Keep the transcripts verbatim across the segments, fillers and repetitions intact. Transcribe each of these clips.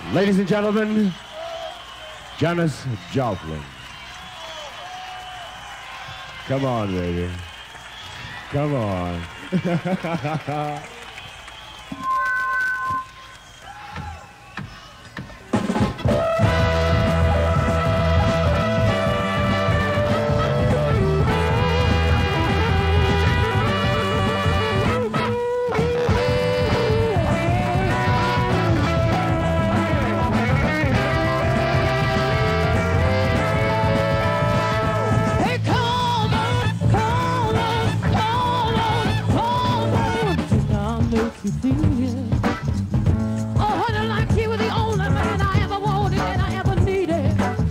Ladies and gentlemen, Janis Joplin. Come on, baby. Come on. Oh, honey, like you were the only man I ever wanted and I ever needed.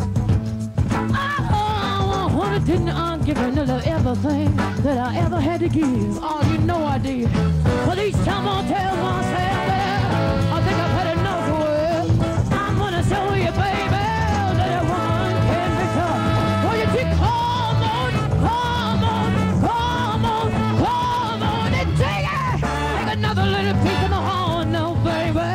Oh, honey, didn't I give a little everything that I ever had to give? Oh, you know I did. But each time I tell myself that I think I've had enough of it, I'm gonna show you, baby, that a woman can be tough. Well, you take come on, come on, come on, come on and take it. Take another little piece of my heart now, baby.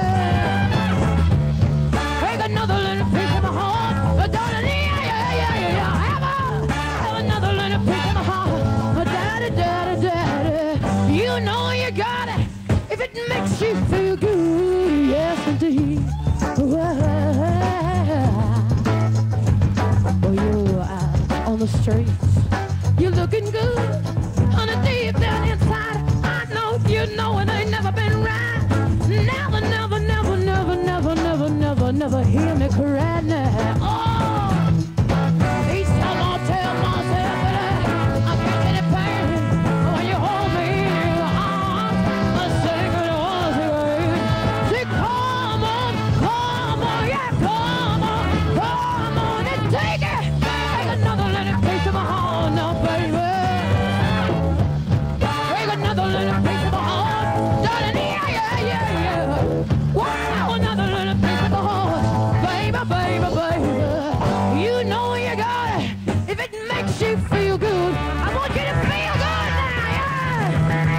Take another little piece of my heart. But darling, yeah, yeah, yeah, yeah, yeah. Have, a, have another little piece of my heart. But daddy, daddy, daddy, you know you got it. If it makes you feel good, yes indeed. Well, oh, you're out on the streets. You're looking good. Honey, deep down inside, I know you know it ain't never been right. Never, never, never, never, never, never, never, never hear me cry now. Oh, each time I tell myself that I, I can't get it pain when you hold me in your arms, I sing it once again. Say, come on, come on, yeah, come on, come on and take it. Take another little piece of my heart now, baby. Take another little piece of my heart, darling, yeah, yeah, yeah, yeah. Wow, another little piece of my heart, baby, baby, baby. You know you got it. If it makes you feel good, I want you to feel good now, yeah.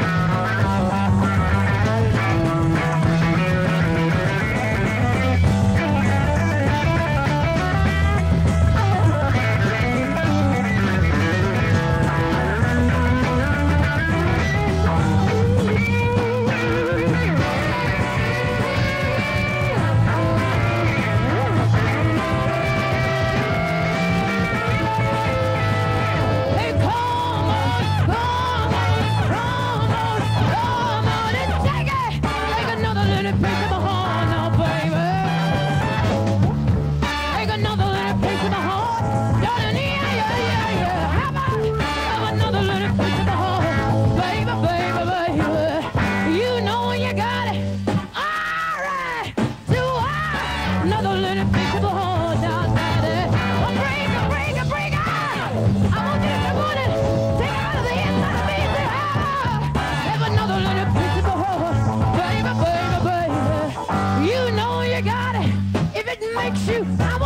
Hey, come on, come on, come on, come on and take it. Take another little piece of my heart now, baby. Take another little piece of my heart, darling, yeah, yeah, yeah, yeah. Have, a, have another little piece of my heart, baby, baby, baby. You know you got it. All right, do I? Another little piece of my heart now, daddy. Oh, bring it, bring it, bring it. I want you to want it. Take it out of the inside of me. Say, ah, have another little piece of my heart, baby, baby, baby. You know you got it. If it makes you, I